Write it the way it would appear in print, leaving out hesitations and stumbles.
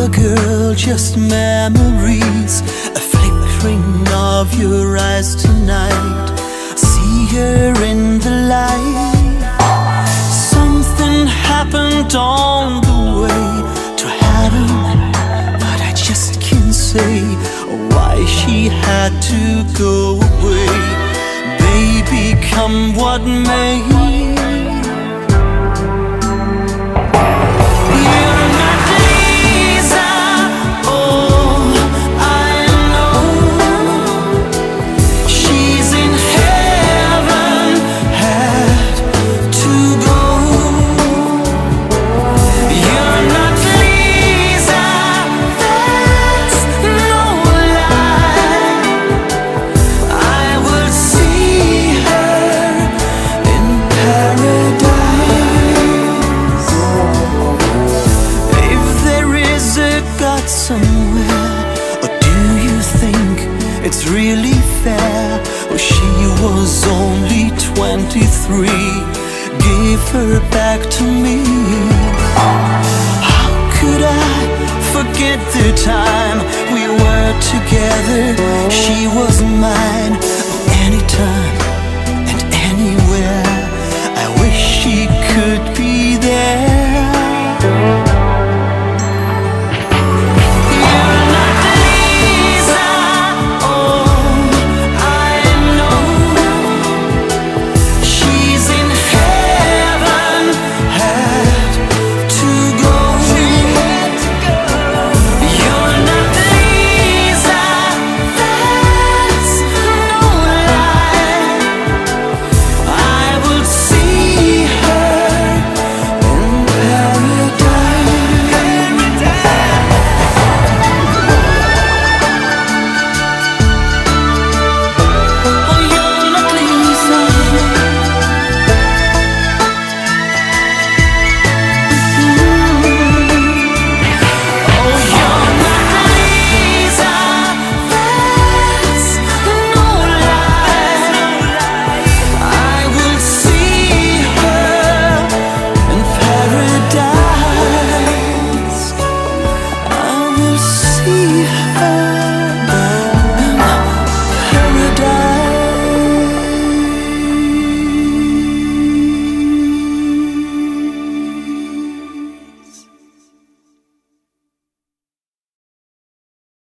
a girl, just memories, a flickering of your eyes tonight. See her in the light. Something happened on the way to heaven, but I just can't say why she had to go away. Baby, come what may, somewhere, or do you think it's really fair? Oh, she was only 23. Give her back to me. How could I forget the time we were together? She was mine,